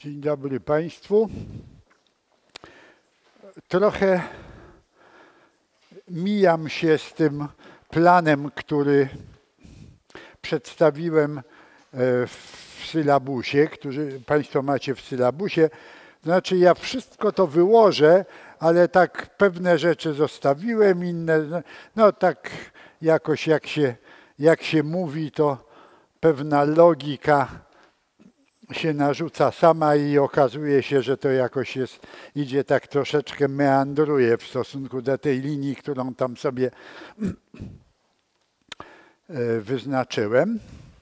Dzień dobry Państwu. Trochę mijam się z tym planem, który przedstawiłem w sylabusie, który Państwo macie w sylabusie. Znaczy ja wszystko to wyłożę, ale tak pewne rzeczy zostawiłem, inne, no tak jakoś jak się mówi, to pewna logika się narzuca sama i okazuje się, że to jakoś idzie tak troszeczkę meandruje w stosunku do tej linii, którą tam sobie wyznaczyłem.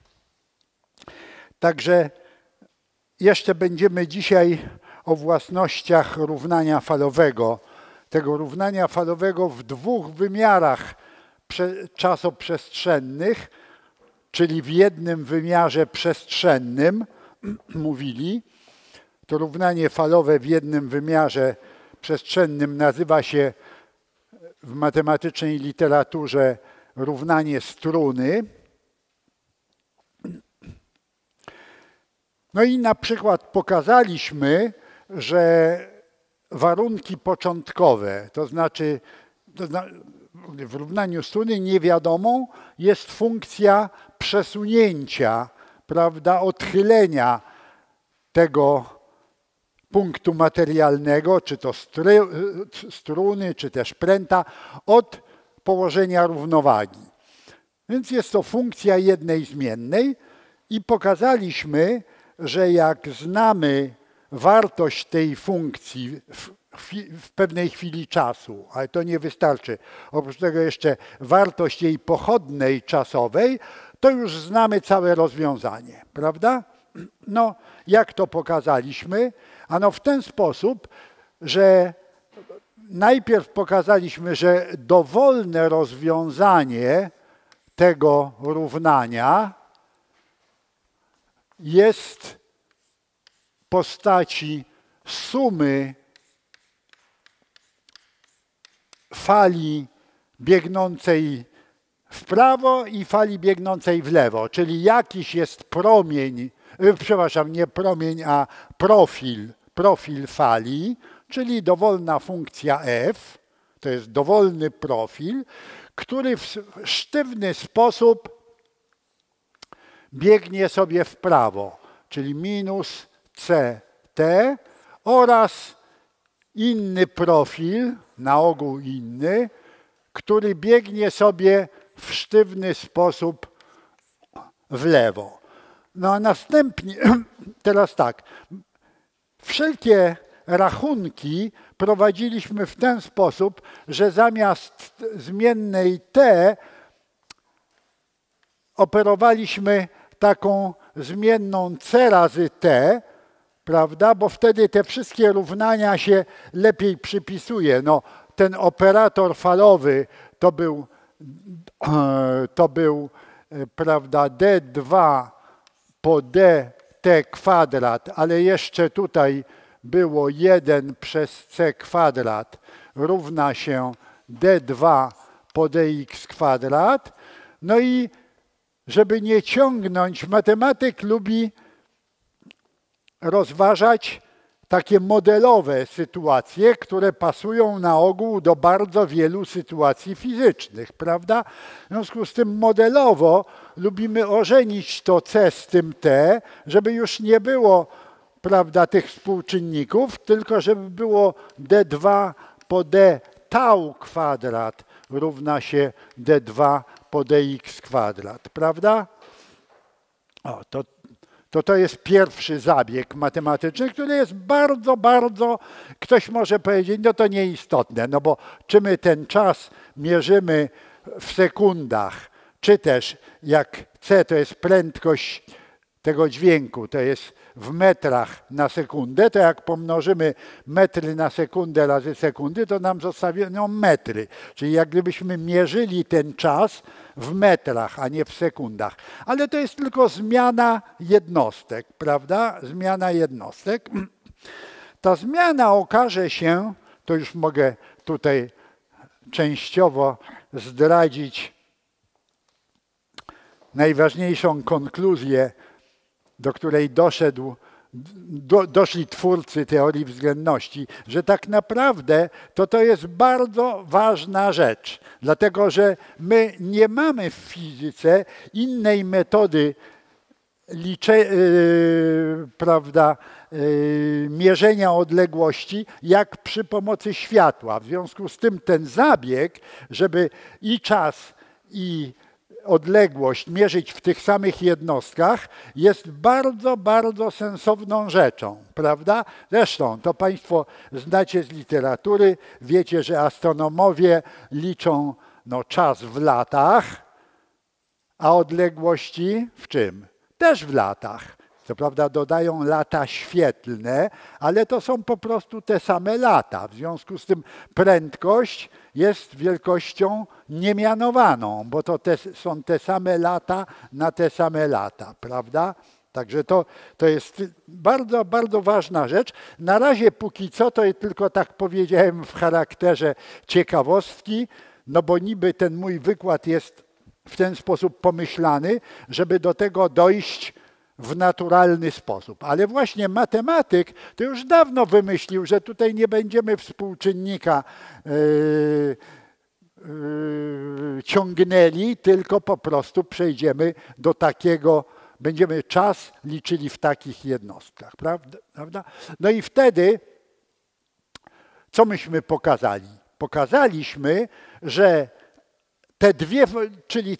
Także jeszcze będziemy dzisiaj o własnościach równania falowego. Tego równania falowego w dwóch wymiarach czasoprzestrzennych, czyli w jednym wymiarze przestrzennym, mówili. To równanie falowe w jednym wymiarze przestrzennym nazywa się w matematycznej literaturze równanie struny. No i na przykład pokazaliśmy, że warunki początkowe, to znaczy w równaniu struny niewiadomą jest funkcja przesunięcia, prawda, odchylenia tego punktu materialnego, czy to struny, czy też pręta, od położenia równowagi. Więc jest to funkcja jednej zmiennej i pokazaliśmy, że jak znamy wartość tej funkcji w pewnej chwili czasu, ale to nie wystarczy, oprócz tego jeszcze wartość jej pochodnej czasowej, to już znamy całe rozwiązanie, prawda? No, jak to pokazaliśmy? Ano w ten sposób, że najpierw pokazaliśmy, że dowolne rozwiązanie tego równania jest w postaci sumy fali biegnącej w prawo i fali biegnącej w lewo, czyli jakiś jest promień, przepraszam, nie promień, a profil fali, czyli dowolna funkcja f, to jest dowolny profil, który w sztywny sposób biegnie sobie w prawo, czyli minus ct oraz inny profil, na ogół inny, który biegnie sobie w sztywny sposób w lewo. No a następnie, teraz tak, wszelkie rachunki prowadziliśmy w ten sposób, że zamiast zmiennej t operowaliśmy taką zmienną c razy t, prawda, bo wtedy te wszystkie równania się lepiej przypisuje. No, ten operator falowy to był prawda, d2 po dt kwadrat, ale jeszcze tutaj było 1 przez c kwadrat równa się d2 po dx kwadrat. No i żeby nie ciągnąć, matematyk lubi rozważać takie modelowe sytuacje, które pasują na ogół do bardzo wielu sytuacji fizycznych, prawda? W związku z tym modelowo lubimy ożenić to c z tym t, żeby już nie było, prawda, tych współczynników, tylko żeby było d2 po d tau kwadrat równa się d2 po dx kwadrat, prawda? O, to jest pierwszy zabieg matematyczny, który jest bardzo, ktoś może powiedzieć, no to nieistotne, no bo czy my ten czas mierzymy w sekundach, czy też jak c to jest prędkość tego dźwięku, to jest w metrach na sekundę, to jak pomnożymy metry na sekundę razy sekundy, to nam zostawią metry. Czyli jak gdybyśmy mierzyli ten czas w metrach, a nie w sekundach. Ale to jest tylko zmiana jednostek, prawda? Zmiana jednostek. Ta zmiana okaże się, to już mogę tutaj częściowo zdradzić najważniejszą konkluzję, do której doszedł doszli twórcy teorii względności, że tak naprawdę to jest bardzo ważna rzecz, dlatego że my nie mamy w fizyce innej metody prawda, mierzenia odległości, jak przy pomocy światła. W związku z tym ten zabieg, żeby i czas, i odległość mierzyć w tych samych jednostkach, jest bardzo, bardzo sensowną rzeczą, prawda? Zresztą to Państwo znacie z literatury, wiecie, że astronomowie liczą czas w latach, a odległości w czym? Też w latach. Co prawda dodają lata świetlne, ale to są po prostu te same lata. W związku z tym prędkość jest wielkością niemianowaną, bo to są te same lata na te same lata, prawda? Także to jest bardzo, bardzo ważna rzecz. Na razie póki co to tylko tak powiedziałem w charakterze ciekawostki, no bo niby ten mój wykład jest w ten sposób pomyślany, żeby do tego dojść w naturalny sposób. Ale właśnie matematyk to już dawno wymyślił, że tutaj nie będziemy współczynnika ciągnęli, tylko po prostu przejdziemy do takiego, będziemy czas liczyli w takich jednostkach, prawda? No i wtedy, co myśmy pokazali? Pokazaliśmy, że te dwie, czyli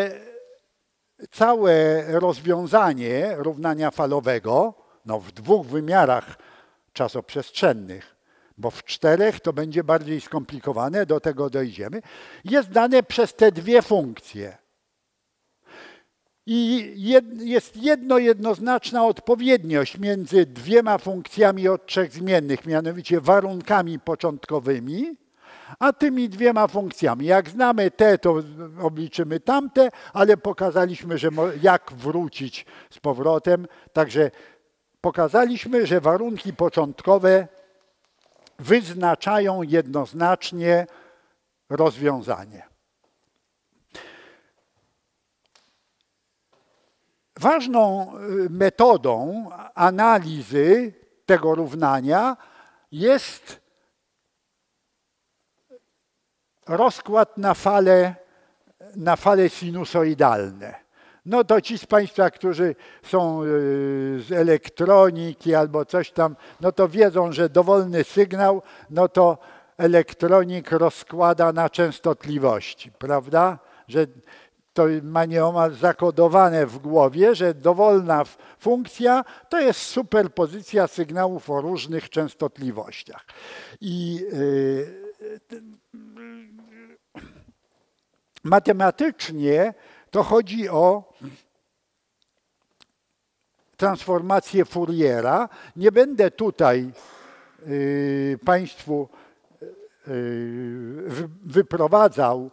całe rozwiązanie równania falowego, w dwóch wymiarach czasoprzestrzennych, bo w czterech to będzie bardziej skomplikowane, do tego dojdziemy, jest dane przez te dwie funkcje. I jest jednoznaczna odpowiedniość między dwiema funkcjami od trzech zmiennych, mianowicie warunkami początkowymi, a tymi dwiema funkcjami. Jak znamy te, to obliczymy tamte, ale pokazaliśmy, że jak wrócić z powrotem. Także pokazaliśmy, że warunki początkowe wyznaczają jednoznacznie rozwiązanie. Ważną metodą analizy tego równania jest rozkład na fale sinusoidalne. No to ci z Państwa, którzy są z elektroniki albo coś tam, no to wiedzą, że dowolny sygnał, no to elektronik rozkłada na częstotliwości, prawda? Że to ma nieomal zakodowane w głowie, że dowolna funkcja to jest superpozycja sygnałów o różnych częstotliwościach. I matematycznie to chodzi o transformację Fouriera. Nie będę tutaj Państwu wyprowadzał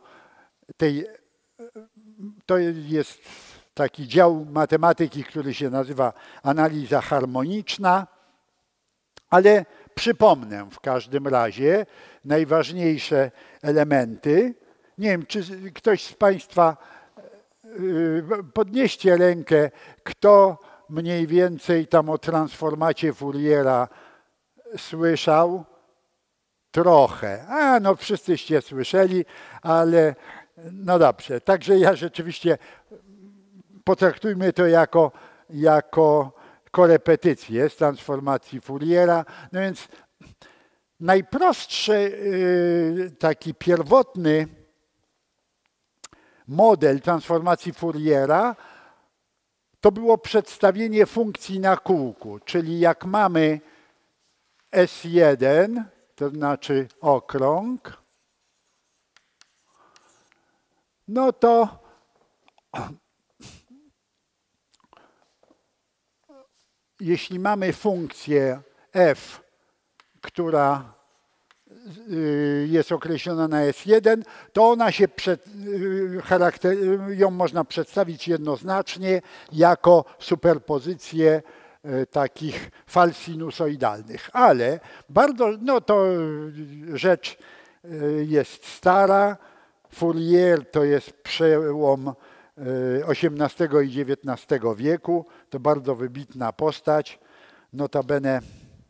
to jest taki dział matematyki, który się nazywa analiza harmoniczna, ale przypomnę w każdym razie najważniejsze elementy. Nie wiem, czy ktoś z Państwa, podnieście rękę, kto mniej więcej tam o transformacie Fouriera słyszał? Trochę. No wszyscyście słyszeli, ale no dobrze. Także ja rzeczywiście potraktujmy to jako korepetycję z transformacji Fouriera. No więc najprostszy taki pierwotny model transformacji Fouriera to było przedstawienie funkcji na kółku, czyli jak mamy S1, to znaczy okrąg, no to jeśli mamy funkcję f, która jest określona na S1, to ona się ją można przedstawić jednoznacznie jako superpozycję takich fal sinusoidalnych. Ale to rzecz jest stara. Fourier to jest przełom XVIII i XIX wieku. To bardzo wybitna postać. notabene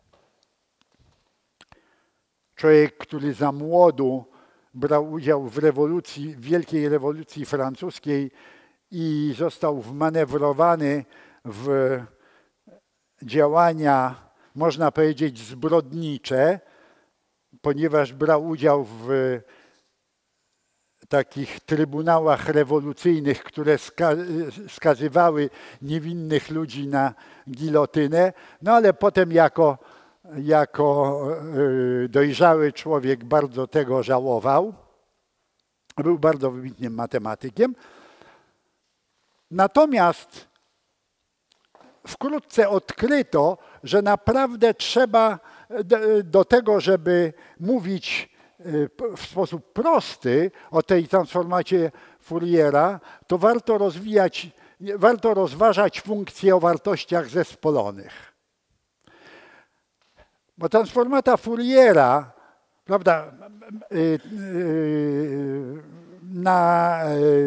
człowiek, który za młodu brał udział w rewolucji, wielkiej rewolucji francuskiej i został wmanewrowany w działania, można powiedzieć, zbrodnicze, ponieważ brał udział w takich trybunałach rewolucyjnych, które skazywały niewinnych ludzi na gilotynę, no ale potem jako dojrzały człowiek bardzo tego żałował. Był bardzo wybitnym matematykiem. Natomiast wkrótce odkryto, że naprawdę trzeba do tego, żeby mówić w sposób prosty o tej transformacie Fouriera, to warto rozważać funkcje o wartościach zespolonych. Bo transformata Fouriera, prawda, na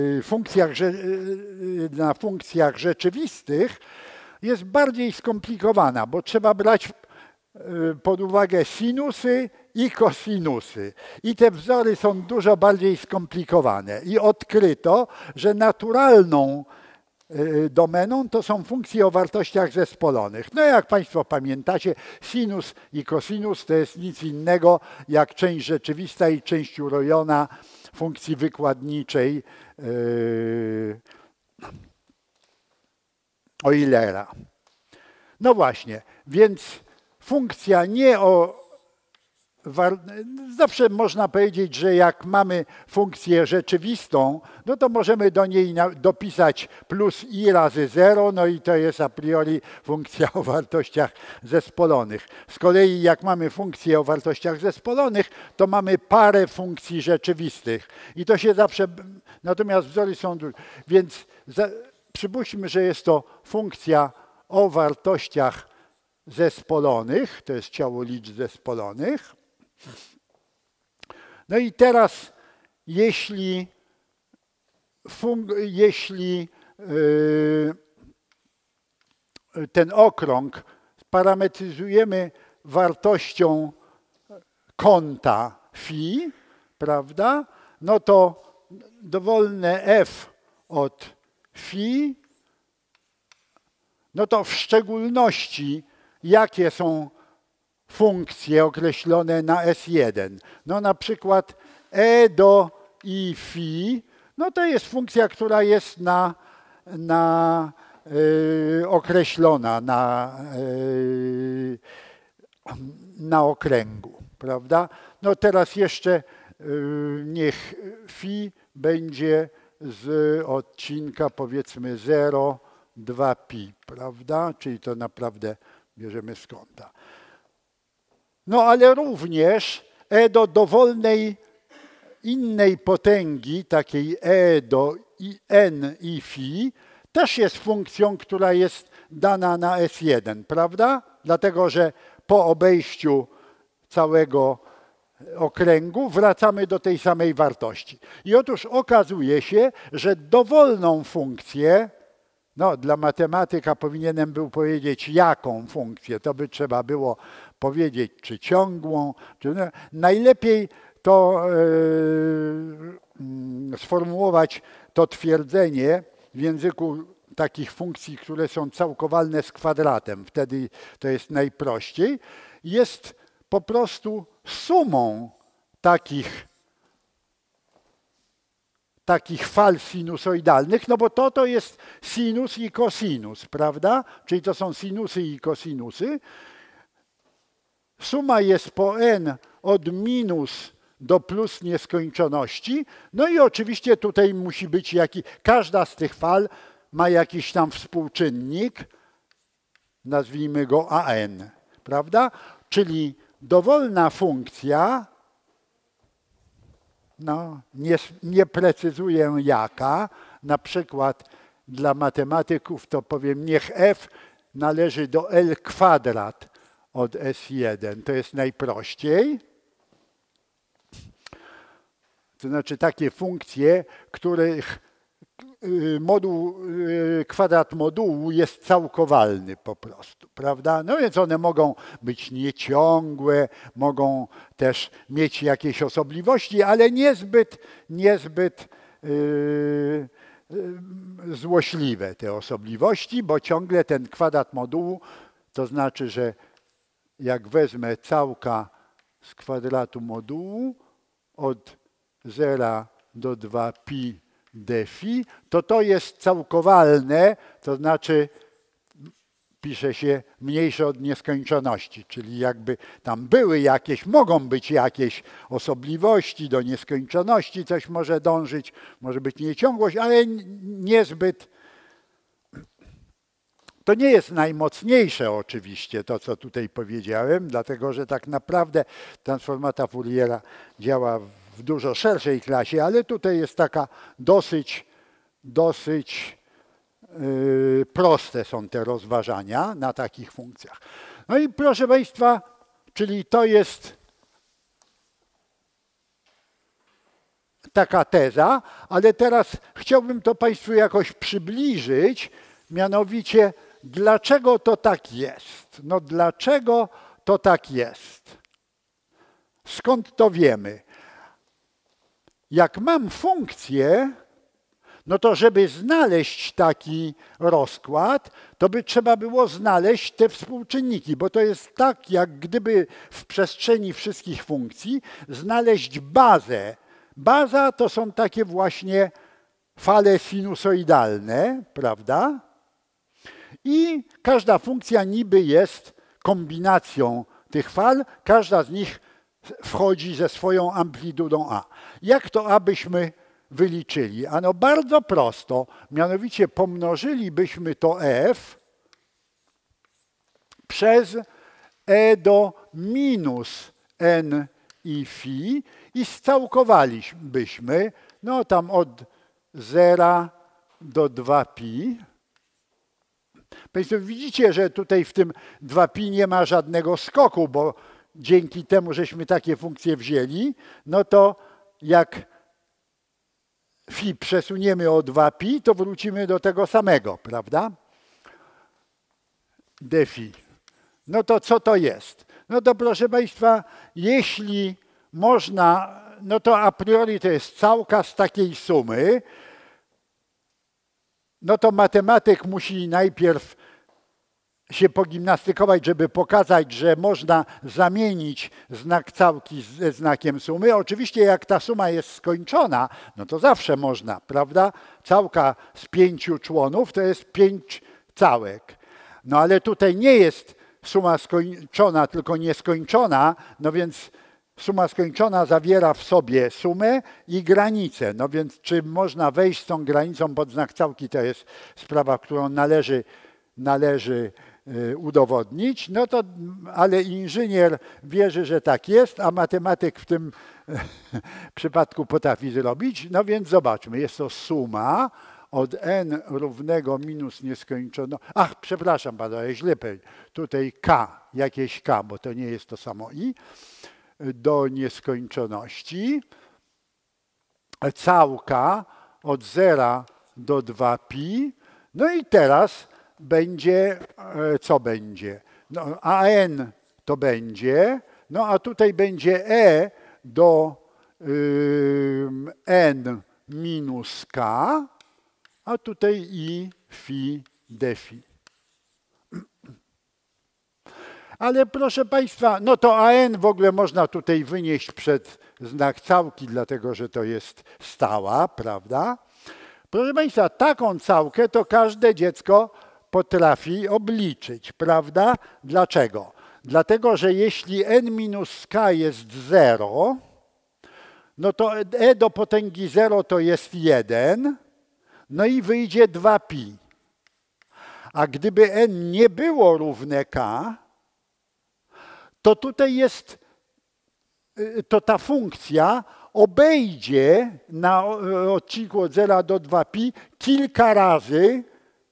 funkcjach rzeczywistych jest bardziej skomplikowana, bo trzeba brać pod uwagę sinusy i kosinusy. I te wzory są dużo bardziej skomplikowane. I odkryto, że naturalną domeną to są funkcje o wartościach zespolonych. No jak Państwo pamiętacie, sinus i kosinus to jest nic innego jak część rzeczywista i część urojona funkcji wykładniczej Eulera. No właśnie, więc funkcja nie o... Zawsze można powiedzieć, że jak mamy funkcję rzeczywistą, no to możemy do niej dopisać plus i razy 0, no i to jest a priori funkcja o wartościach zespolonych. Z kolei jak mamy funkcję o wartościach zespolonych, to mamy parę funkcji rzeczywistych. I to się zawsze... Natomiast wzory są... Więc przypuśćmy, że jest to funkcja o wartościach zespolonych, to jest ciało liczb zespolonych. No i teraz, jeśli ten okrąg parametryzujemy wartością kąta phi, prawda, no to dowolne f od phi, no to w szczególności jakie są funkcje określone na S1. No na przykład e do i phi, no to jest funkcja, która jest określona na okręgu, prawda? No teraz jeszcze niech phi będzie z odcinka powiedzmy 0, 2 pi, prawda? Czyli to naprawdę bierzemy z kąta. No ale również e do dowolnej innej potęgi, takiej e do n i phi, też jest funkcją, która jest dana na S1, prawda? Dlatego, że po obejściu całego okręgu wracamy do tej samej wartości. I otóż okazuje się, że dowolną funkcję, no dla matematyka powinienem był powiedzieć jaką funkcję, to by trzeba było powiedzieć czy ciągłą, czy najlepiej to sformułować to twierdzenie w języku takich funkcji, które są całkowalne z kwadratem, wtedy to jest najprościej, jest po prostu sumą takich fal sinusoidalnych, no bo to jest sinus i kosinus, prawda? Czyli to są sinusy i kosinusy. Suma jest po n od minus do plus nieskończoności. No i oczywiście tutaj musi być każda z tych fal ma jakiś tam współczynnik, nazwijmy go an, prawda? Czyli dowolna funkcja, no nie precyzuję jaka, na przykład dla matematyków to powiem niech f należy do L kwadrat od S1, to jest najprościej. To znaczy takie funkcje, których kwadrat modułu jest całkowalny po prostu, prawda? No więc one mogą być nieciągłe, mogą też mieć jakieś osobliwości, ale niezbyt złośliwe te osobliwości, bo ciągle ten kwadrat modułu, to znaczy, że jak wezmę całka z kwadratu modułu od 0 do 2pi dφ, to jest całkowalne, to znaczy pisze się mniejsze od nieskończoności, czyli jakby tam były jakieś, mogą być jakieś osobliwości do nieskończoności, coś może dążyć, może być nieciągłość, ale niezbyt. To nie jest najmocniejsze oczywiście to, co tutaj powiedziałem, dlatego że tak naprawdę transformata Fouriera działa w dużo szerszej klasie, ale tutaj jest taka dosyć proste są te rozważania na takich funkcjach. No i proszę Państwa, czyli to jest taka teza, ale teraz chciałbym to Państwu jakoś przybliżyć, mianowicie dlaczego to tak jest? No dlaczego to tak jest? Skąd to wiemy? Jak mam funkcję, no to żeby znaleźć taki rozkład, to by trzeba było znaleźć te współczynniki, bo to jest tak, jak gdyby w przestrzeni wszystkich funkcji znaleźć bazę. Baza to są takie właśnie fale sinusoidalne, prawda? I każda funkcja niby jest kombinacją tych fal, każda z nich wchodzi ze swoją amplitudą A. Jak to A byśmy wyliczyli? Ano bardzo prosto, mianowicie pomnożylibyśmy to f przez e do minus n i phi i scałkowalibyśmy, no tam od 0 do 2pi. Państwo widzicie, że tutaj w tym 2pi nie ma żadnego skoku, bo dzięki temu, żeśmy takie funkcje wzięli, no to jak phi przesuniemy o 2pi, to wrócimy do tego samego, prawda? dφ. No to co to jest? No to proszę Państwa, jeśli można, no to a priori to jest całka z takiej sumy, no to matematyk musi najpierw się pogimnastykować, żeby pokazać, że można zamienić znak całki ze znakiem sumy. Oczywiście jak ta suma jest skończona, no to zawsze można, prawda? Całka z 5 członów to jest 5 całek. No ale tutaj nie jest suma skończona, tylko nieskończona, no więc suma skończona zawiera w sobie sumę i granicę. No więc czy można wejść z tą granicą pod znak całki, to jest sprawa, którą należy udowodnić, no to, ale inżynier wierzy, że tak jest, a matematyk w tym przypadku potrafi zrobić. No więc zobaczmy, jest to suma od n równego minus nieskończoność. Ach, przepraszam bardzo, ja źle powiedziałem. Tutaj k, jakieś k, bo to nie jest to samo i, do nieskończoności. Całka od 0 do 2pi. No i teraz będzie, co będzie? No, an to będzie, no a tutaj będzie e do n minus k, a tutaj i phi dφ. Ale proszę Państwa, no to an w ogóle można tutaj wynieść przed znak całki, dlatego że to jest stała, prawda? Proszę Państwa, taką całkę to każde dziecko potrafi obliczyć, prawda? Dlaczego? Dlatego, że jeśli n minus k jest 0, no to e do potęgi 0 to jest 1, no i wyjdzie 2pi. A gdyby n nie było równe k, to tutaj jest, to ta funkcja obejdzie na odcinku od 0 do 2pi kilka razy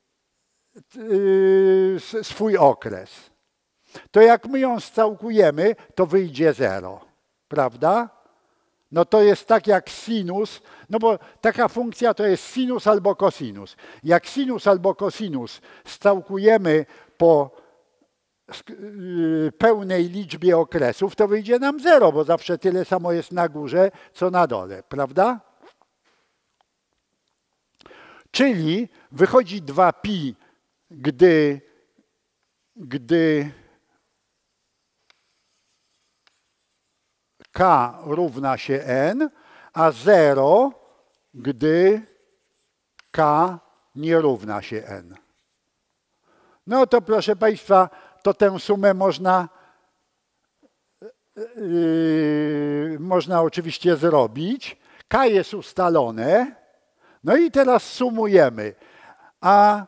swój okres. To jak my ją scałkujemy, to wyjdzie 0, prawda? No to jest tak jak sinus, no bo taka funkcja to jest sinus albo kosinus. Jak sinus albo kosinus stałkujemy po pełnej liczbie okresów, to wyjdzie nam 0, bo zawsze tyle samo jest na górze, co na dole, prawda? Czyli wychodzi 2pi, gdy k równa się n, a 0, gdy k nie równa się n. No to proszę Państwa, to tę sumę można oczywiście zrobić. K jest ustalone. No i teraz sumujemy. A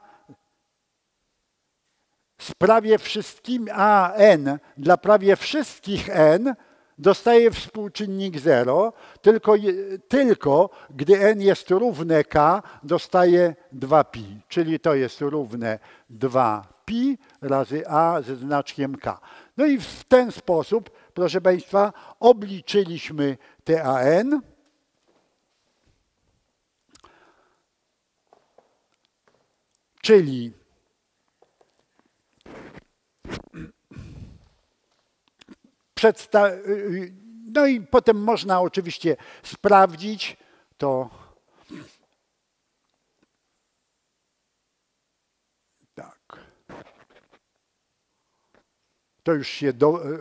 z prawie wszystkimi, a n dla prawie wszystkich n dostaje współczynnik 0, tylko gdy n jest równe k, dostaje 2pi, czyli to jest równe 2pi razy a ze znaczkiem k. No i w ten sposób, proszę Państwa, obliczyliśmy te an. Czyli no i potem można oczywiście sprawdzić to. Tak. To już się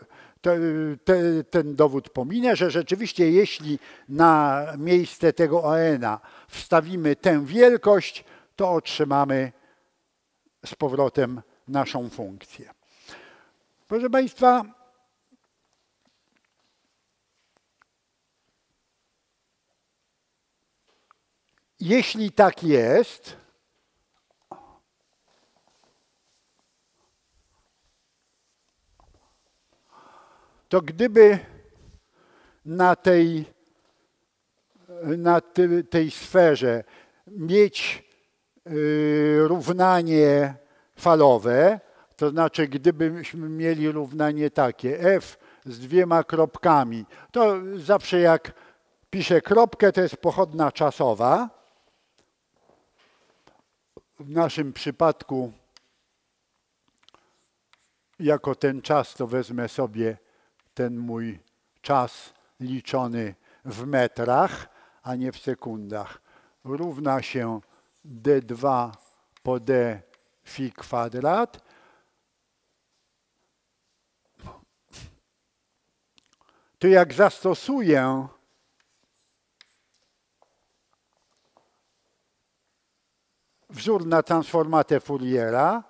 ten dowód pominę, że rzeczywiście jeśli na miejsce tego AN-a wstawimy tę wielkość, to otrzymamy z powrotem naszą funkcję. Proszę Państwa, jeśli tak jest, to gdyby na tej sferze mieć równanie falowe, to znaczy gdybyśmy mieli równanie takie f z 2 kropkami, to zawsze jak piszę kropkę, to jest pochodna czasowa. W naszym przypadku jako ten czas to wezmę sobie ten mój czas liczony w metrach, a nie w sekundach. Równa się d2 po d phi kwadrat. To jak zastosuję wzór na transformatę Fouriera,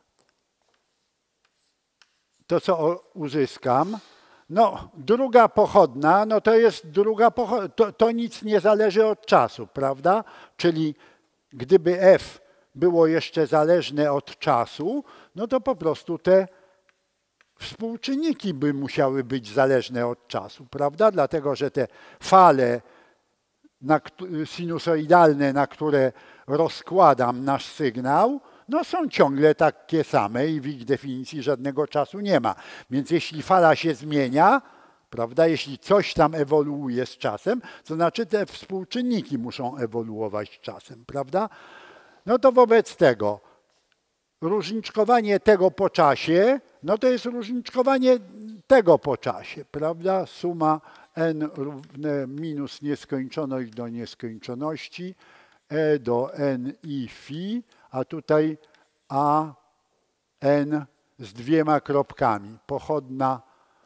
to co uzyskam? No, druga pochodna, no to jest druga pochodna, to nic nie zależy od czasu, prawda? Czyli gdyby f było jeszcze zależne od czasu, no to po prostu te współczynniki by musiały być zależne od czasu, prawda? Dlatego, że te fale sinusoidalne, na które rozkładam nasz sygnał, no są ciągle takie same i w ich definicji żadnego czasu nie ma. Więc jeśli fala się zmienia, prawda, jeśli coś tam ewoluuje z czasem, to znaczy te współczynniki muszą ewoluować z czasem, prawda? No to wobec tego różniczkowanie tego po czasie, no to jest różniczkowanie tego po czasie, prawda? Suma n równe minus nieskończoność do nieskończoności, e do n i phi, a tutaj a n z 2 kropkami, pochodna.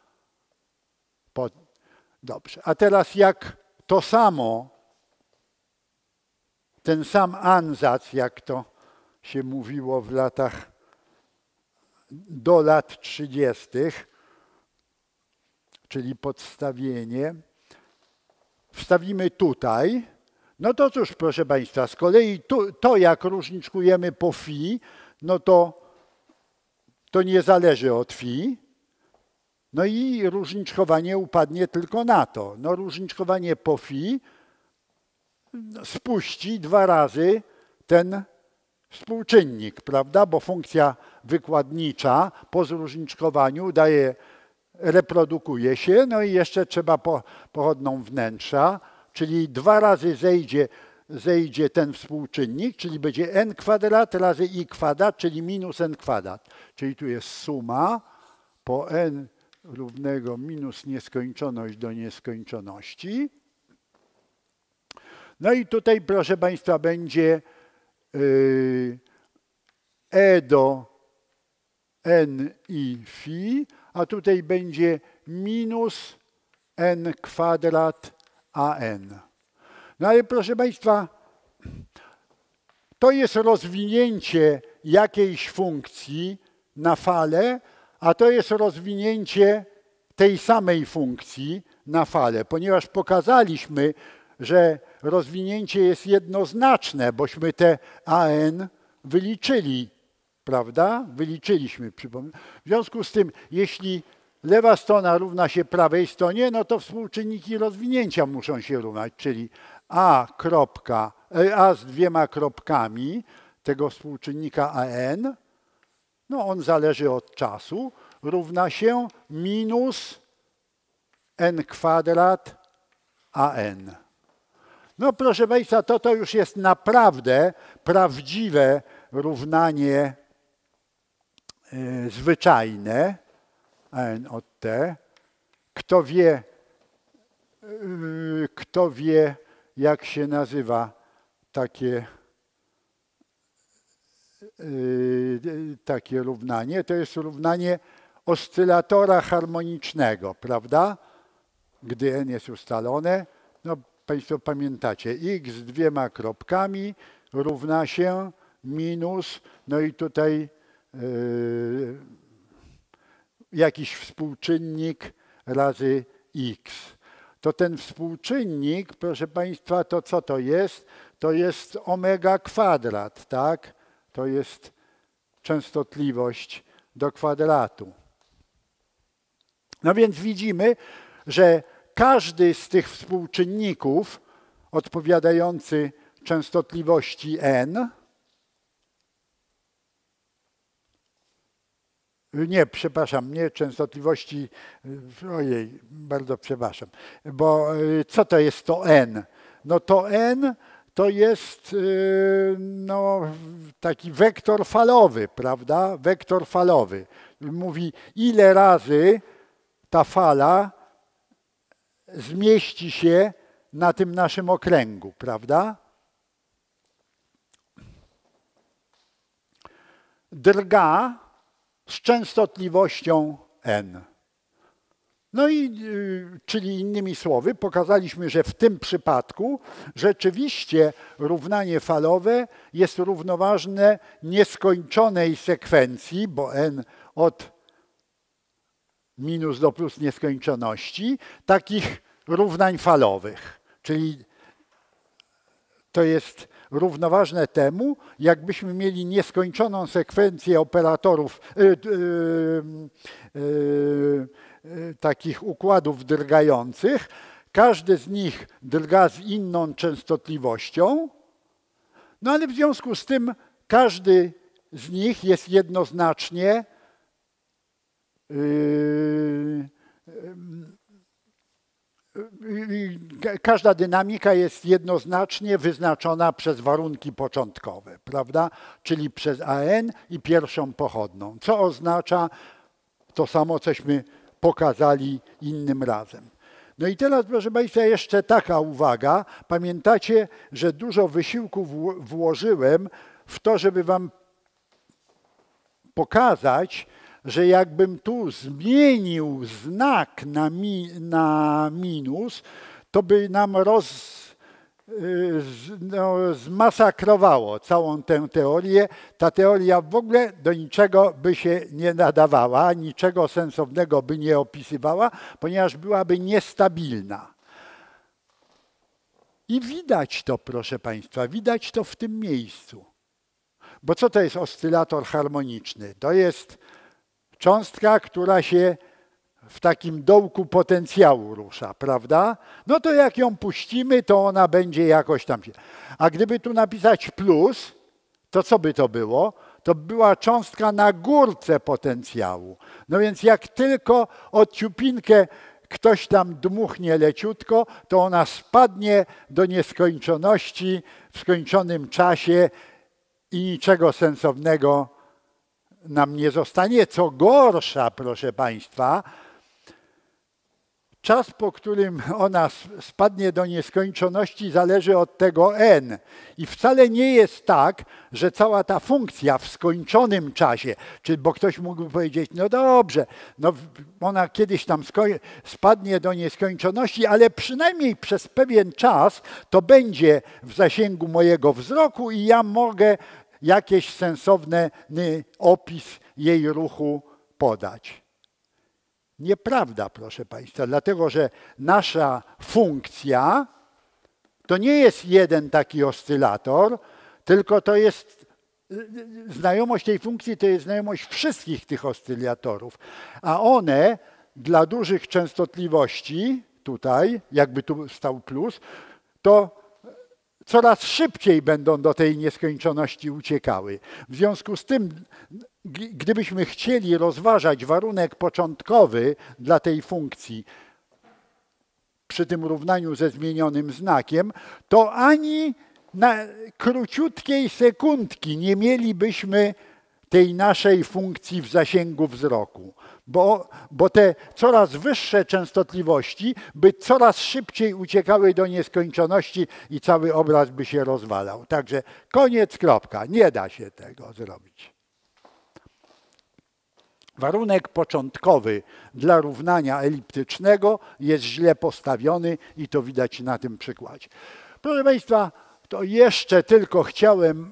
Dobrze, a teraz jak to samo, ten sam ansatz, jak to się mówiło w latach, do lat 30., czyli podstawienie, wstawimy tutaj, no to cóż, proszę Państwa, z kolei to jak różniczkujemy po phi, no to nie zależy od phi, no i różniczkowanie upadnie tylko na to. No różniczkowanie po phi spuści 2 razy ten współczynnik, prawda? Bo funkcja wykładnicza po zróżniczkowaniu daje reprodukuje się, no i jeszcze trzeba pochodną wnętrza, czyli 2 razy zejdzie ten współczynnik, czyli będzie n kwadrat razy i kwadrat, czyli minus n kwadrat. Czyli tu jest suma po n równego minus nieskończoność do nieskończoności. No i tutaj, proszę Państwa, będzie e do n i phi, a tutaj będzie minus n kwadrat an. No ale proszę Państwa, to jest rozwinięcie jakiejś funkcji na falę, a to jest rozwinięcie tej samej funkcji na falę, ponieważ pokazaliśmy, że rozwinięcie jest jednoznaczne, bośmy te an wyliczyli, prawda? Wyliczyliśmy, przypomnę. W związku z tym, jeśli lewa strona równa się prawej stronie, no to współczynniki rozwinięcia muszą się równać, czyli a z 2 kropkami tego współczynnika an, no on zależy od czasu, równa się minus n kwadrat an. No proszę Państwa, to już jest naprawdę prawdziwe równanie zwyczajne n od t. Kto wie, jak się nazywa takie równanie? To jest równanie oscylatora harmonicznego, prawda? Gdy n jest ustalone, no Państwo pamiętacie, x z 2 kropkami równa się minus, no i tutaj jakiś współczynnik razy x. To ten współczynnik, proszę Państwa, to co to jest? To jest omega kwadrat, tak? To jest częstotliwość do kwadratu. No więc widzimy, że każdy z tych współczynników odpowiadający częstotliwości n, nie częstotliwości, ojej, bardzo przepraszam, bo co to jest to n? No to n to jest taki wektor falowy, prawda? Wektor falowy. Mówi, ile razy ta fala zmieści się na tym naszym okręgu, prawda? Drga z częstotliwością n. No i, czyli innymi słowy, pokazaliśmy, że w tym przypadku rzeczywiście równanie falowe jest równoważne nieskończonej sekwencji, bo n od minus do plus nieskończoności, takich równań falowych. Czyli to jest równoważne temu, jakbyśmy mieli nieskończoną sekwencję operatorów, takich układów drgających. Każdy z nich drga z inną częstotliwością, no ale w związku z tym każdy z nich jest jednoznacznie każda dynamika jest jednoznacznie wyznaczona przez warunki początkowe, prawda? Czyli przez an i pierwszą pochodną, co oznacza to samo, cośmy pokazali innym razem. No i teraz, proszę Państwa, jeszcze taka uwaga. Pamiętacie, że dużo wysiłku włożyłem w to, żeby Wam pokazać, że jakbym tu zmienił znak na minus, to by nam zmasakrowało całą tę teorię. Ta teoria w ogóle do niczego by się nie nadawała, niczego sensownego by nie opisywała, ponieważ byłaby niestabilna. I widać to, proszę Państwa, widać to w tym miejscu. Bo co to jest oscylator harmoniczny? To jest cząstka, która się w takim dołku potencjału rusza, prawda? No to jak ją puścimy, to ona będzie jakoś tam. A gdyby tu napisać plus, to co by to było? to była cząstka na górce potencjału. No więc jak tylko od ciupinkę ktoś tam dmuchnie leciutko, to ona spadnie do nieskończoności w skończonym czasie i niczego sensownego nam nie zostanie. Co gorsza, proszę Państwa, czas, po którym ona spadnie do nieskończoności, zależy od tego n. I wcale nie jest tak, że cała ta funkcja w skończonym czasie, bo ktoś mógłby powiedzieć, no dobrze, no ona kiedyś tam spadnie do nieskończoności, ale przynajmniej przez pewien czas to będzie w zasięgu mojego wzroku i ja mogę jakiś sensowny opis jej ruchu podać. Nieprawda, proszę Państwa, dlatego że nasza funkcja to nie jest jeden taki oscylator, tylko to jest znajomość tej funkcji, to jest znajomość wszystkich tych oscylatorów. A one dla dużych częstotliwości, tutaj, jakby tu stał plus, to coraz szybciej będą do tej nieskończoności uciekały. W związku z tym, gdybyśmy chcieli rozważać warunek początkowy dla tej funkcji przy tym równaniu ze zmienionym znakiem, to ani na króciutkiej sekundki nie mielibyśmy tej naszej funkcji w zasięgu wzroku, bo te coraz wyższe częstotliwości by coraz szybciej uciekały do nieskończoności i cały obraz by się rozwalał. Także koniec, kropka. Nie da się tego zrobić. Warunek początkowy dla równania eliptycznego jest źle postawiony i to widać na tym przykładzie. Proszę Państwa, to jeszcze tylko chciałem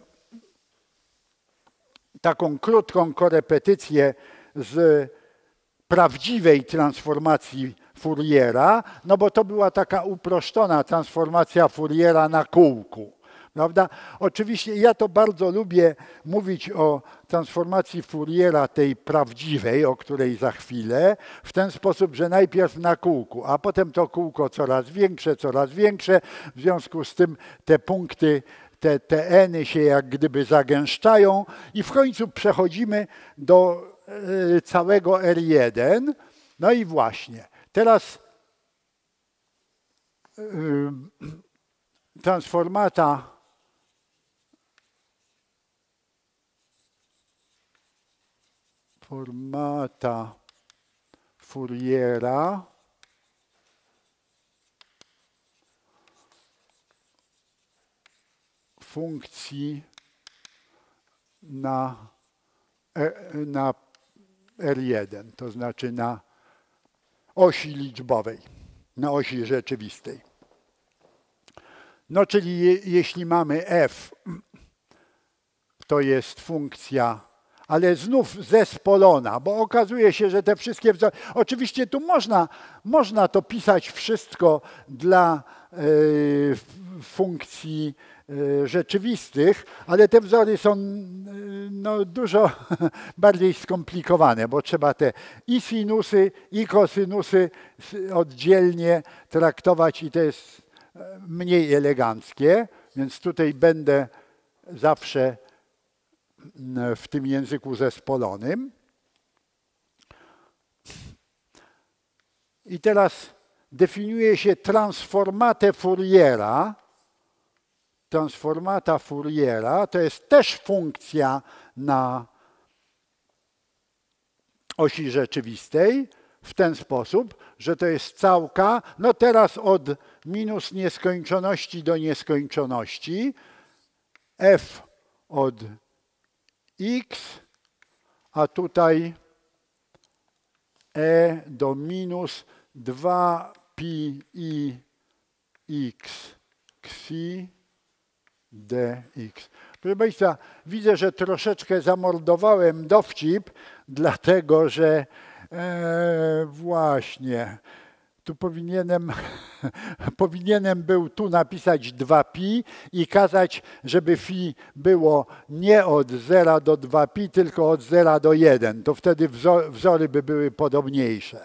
taką krótką korepetycję z prawdziwej transformacji Fouriera, no bo to była taka uproszczona transformacja Fouriera na kółku. Prawda? Oczywiście ja to bardzo lubię mówić o transformacji Fouriera tej prawdziwej, o której za chwilę, w ten sposób, że najpierw na kółku, a potem to kółko coraz większe, w związku z tym te punkty, te n-y się jak gdyby zagęszczają i w końcu przechodzimy do całego R1. No i właśnie, teraz transformata Fouriera funkcji na R1, to znaczy na osi liczbowej, na osi rzeczywistej. No czyli jeśli mamy f, to jest funkcja, ale znów zespolona, bo okazuje się, że te wszystkie wzory, oczywiście tu można to pisać wszystko dla funkcji rzeczywistych, ale te wzory są no, dużo bardziej skomplikowane, bo trzeba te i sinusy, i kosynusy oddzielnie traktować i to jest mniej eleganckie, więc tutaj będę zawsze w tym języku zespolonym. I teraz definiuje się transformatę Fouriera. Transformata Fouriera to jest też funkcja na osi rzeczywistej w ten sposób, że to jest całka, no teraz od minus nieskończoności do nieskończoności, f od x, a tutaj e do minus 2pi i x xi dx. Proszę Państwa, widzę, że troszeczkę zamordowałem dowcip, dlatego że właśnie tu powinienem był tu napisać 2pi i kazać, żeby phi było nie od 0 do 2pi, tylko od 0 do 1. To wtedy wzory by były podobniejsze.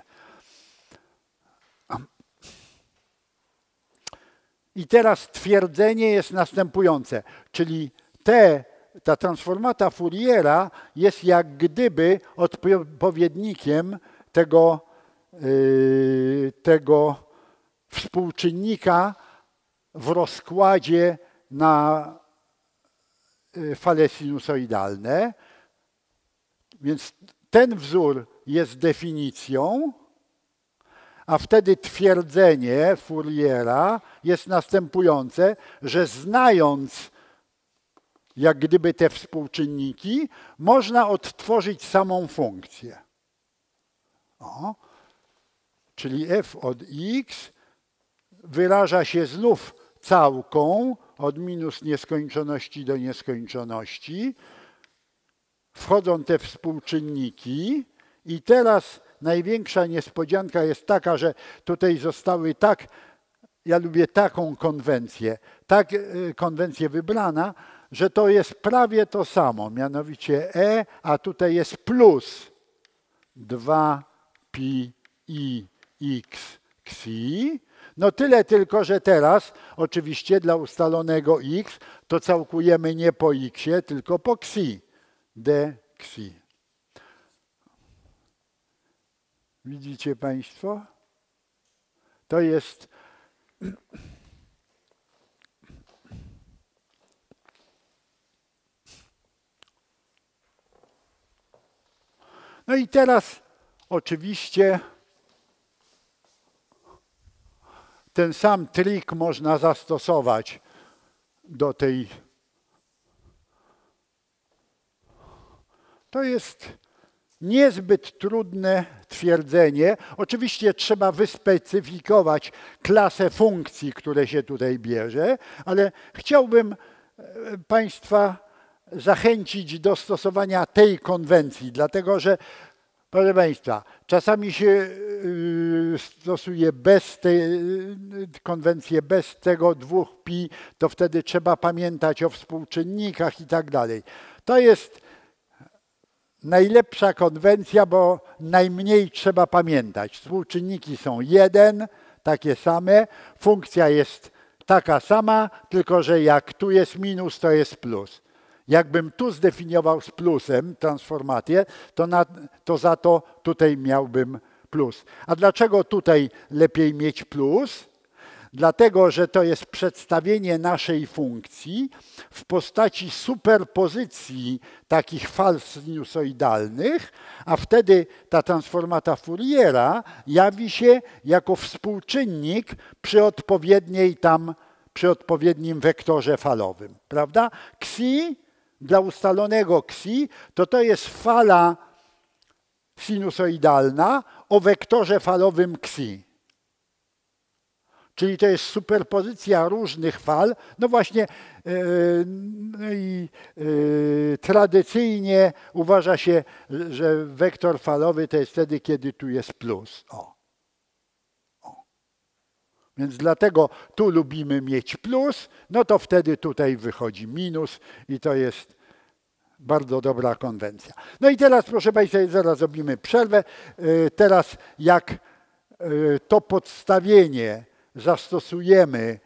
I teraz twierdzenie jest następujące, czyli te ta transformata Fouriera jest jak gdyby odpowiednikiem tego współczynnika w rozkładzie na fale sinusoidalne. Więc ten wzór jest definicją, a wtedy twierdzenie Fouriera jest następujące, że znając jak gdyby te współczynniki, można odtworzyć samą funkcję. Czyli f od x wyraża się znów całką od minus nieskończoności do nieskończoności. Wchodzą te współczynniki i teraz największa niespodzianka jest taka, że tutaj zostały ja lubię taką konwencję wybrana, że to jest prawie to samo, mianowicie a tutaj jest plus 2pi i x xi. No tyle tylko, że teraz oczywiście dla ustalonego x to całkujemy nie po xie, tylko po xi, d xi. Widzicie Państwo? To jest no i teraz oczywiście ten sam trik można zastosować do tej. To jest niezbyt trudne twierdzenie. Oczywiście trzeba wyspecyfikować klasę funkcji, które się tutaj bierze, ale chciałbym Państwa zachęcić do stosowania tej konwencji, dlatego że, proszę Państwa, czasami się stosuje konwencję bez tego 2pi, to wtedy trzeba pamiętać o współczynnikach i tak dalej. To jest najlepsza konwencja, bo najmniej trzeba pamiętać. Współczynniki są 1, takie same, funkcja jest taka sama, tylko że jak tu jest minus, to jest plus. Jakbym tu zdefiniował z plusem transformację, to za to tutaj miałbym plus. A dlaczego tutaj lepiej mieć plus? Dlatego, że to jest przedstawienie naszej funkcji w postaci superpozycji takich fal sinusoidalnych, a wtedy ta transformata Fouriera jawi się jako współczynnik przy odpowiednim wektorze falowym. Prawda? Xi dla ustalonego xi to jest fala sinusoidalna o wektorze falowym xi. Czyli to jest superpozycja różnych fal. No właśnie tradycyjnie uważa się, że wektor falowy to jest wtedy, kiedy tu jest plus. Więc dlatego tu lubimy mieć plus, no to wtedy tutaj wychodzi minus i to jest bardzo dobra konwencja. No i teraz, proszę Państwa, zaraz zrobimy przerwę. Teraz jak to podstawienie zastosujemy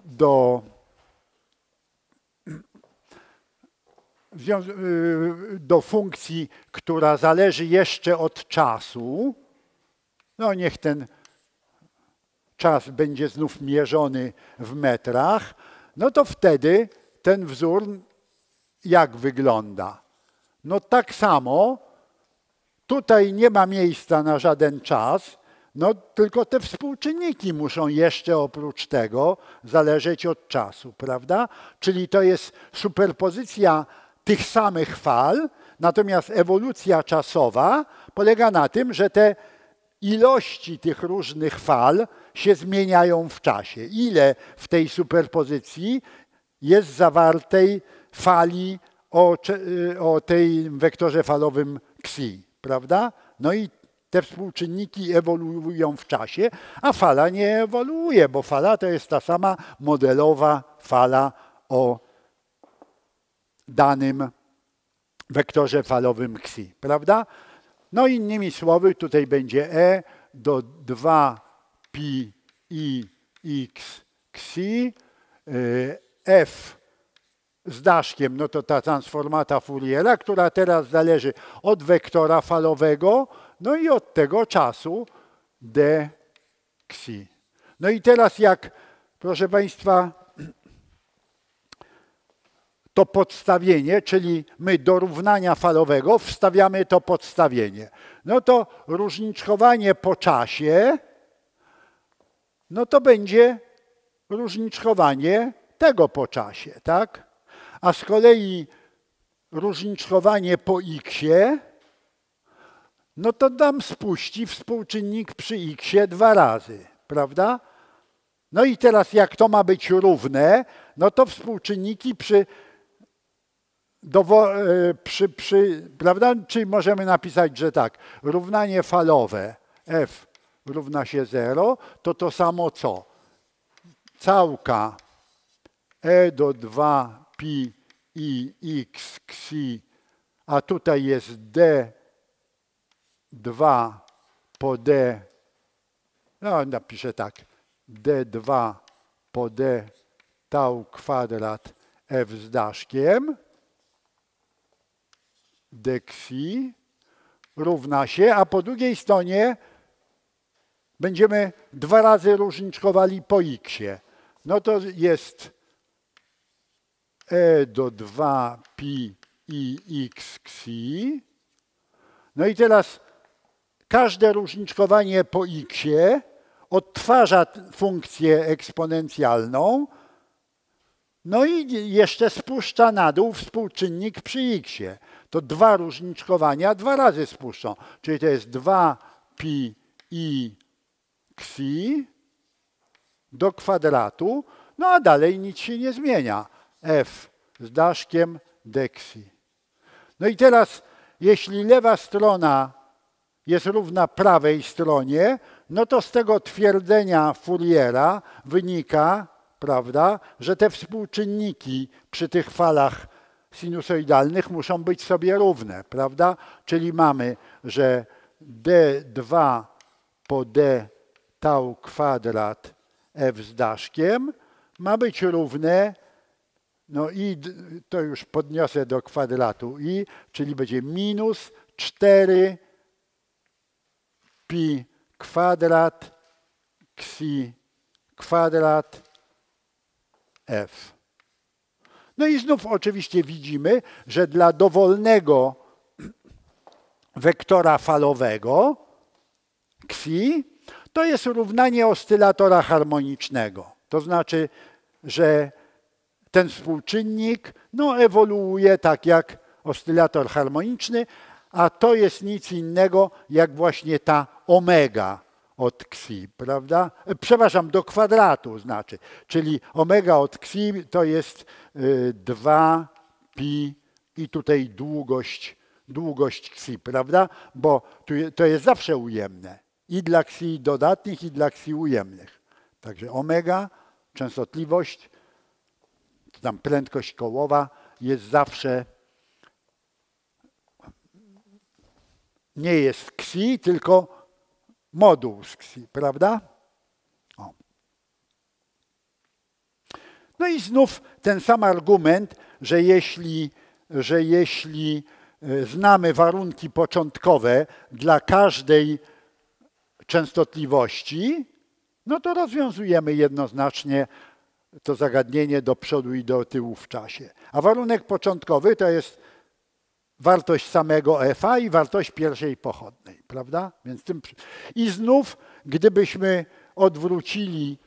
do funkcji, która zależy jeszcze od czasu, no niech ten czas będzie znów mierzony w metrach, no to wtedy ten wzór jak wygląda? No tak samo, tutaj nie ma miejsca na żaden czas, no tylko te współczynniki muszą jeszcze oprócz tego zależeć od czasu, prawda? Czyli to jest superpozycja tych samych fal, natomiast ewolucja czasowa polega na tym, że te ilości tych różnych fal się zmieniają w czasie. Ile w tej superpozycji jest zawartej fali o tej wektorze falowym xi, prawda? No i te współczynniki ewoluują w czasie, a fala nie ewoluuje, bo fala to jest ta sama modelowa fala o danym wektorze falowym xi, prawda? No innymi słowy, tutaj będzie do 2pi i x xi, f z daszkiem, no to ta transformata Fouriera, która teraz zależy od wektora falowego, no i od tego czasu d xi. No i teraz jak, proszę Państwa, to podstawienie, czyli my do równania falowego wstawiamy to podstawienie. No to różniczkowanie po czasie, no to będzie różniczkowanie tego po czasie, tak? A z kolei różniczkowanie po x-ie, no to nam spuści współczynnik przy x-ie 2 razy, prawda? No i teraz jak to ma być równe, no to współczynniki prawda? Czyli możemy napisać, że tak, równanie falowe f równa się 0, to samo co? Całka e do 2 pi i x xi, a tutaj jest d2 po d, no napiszę tak, d2 po d tau kwadrat f z daszkiem d xi równa się, a po drugiej stronie będziemy 2 razy różniczkowali po x-ie. No to jest e do 2 pi i x xi. No i teraz każde różniczkowanie po x-ie odtwarza funkcję eksponencjalną, no i jeszcze spuszcza na dół współczynnik przy x-ie. To 2 różniczkowania 2 razy spuszczą, czyli to jest 2 pi i xi do kwadratu, no a dalej nic się nie zmienia. F z daszkiem d xi. No i teraz, jeśli lewa strona jest równa prawej stronie, no to z tego twierdzenia Fouriera wynika, prawda, że te współczynniki przy tych falach sinusoidalnych muszą być sobie równe, prawda? Czyli mamy, że d2 po d tau kwadrat f z daszkiem ma być równe, no i to już podniosę do kwadratu i, czyli będzie minus 4 pi kwadrat xi kwadrat f. No i znów oczywiście widzimy, że dla dowolnego wektora falowego xi to jest równanie oscylatora harmonicznego. To znaczy, że ten współczynnik no, ewoluuje tak jak oscylator harmoniczny, a to jest nic innego jak właśnie ta omega od xi, prawda? Przepraszam, do kwadratu znaczy. Czyli omega od xi to jest 2 pi i tutaj długość xi, prawda? Bo to jest zawsze ujemne. I dla xi dodatnich, i dla xi ujemnych. Także omega, częstotliwość, tam prędkość kołowa jest zawsze, nie jest xi, tylko moduł z xi, prawda? O. No i znów ten sam argument, że jeśli znamy warunki początkowe dla każdej częstotliwości, no to rozwiązujemy jednoznacznie to zagadnienie do przodu i do tyłu w czasie. A warunek początkowy to jest wartość samego f-a i wartość pierwszej pochodnej, prawda? Więc i znów, gdybyśmy odwrócili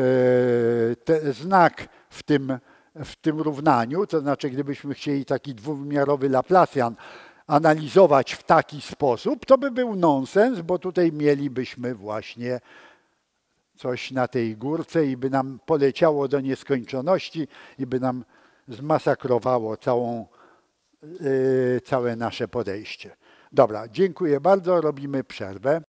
znak w tym równaniu, to znaczy gdybyśmy chcieli taki dwuwymiarowy Laplacian analizować w taki sposób, to by był nonsens, bo tutaj mielibyśmy właśnie coś na tej górce i by nam poleciało do nieskończoności i by nam zmasakrowało całe nasze podejście. Dobra, dziękuję bardzo, robimy przerwę.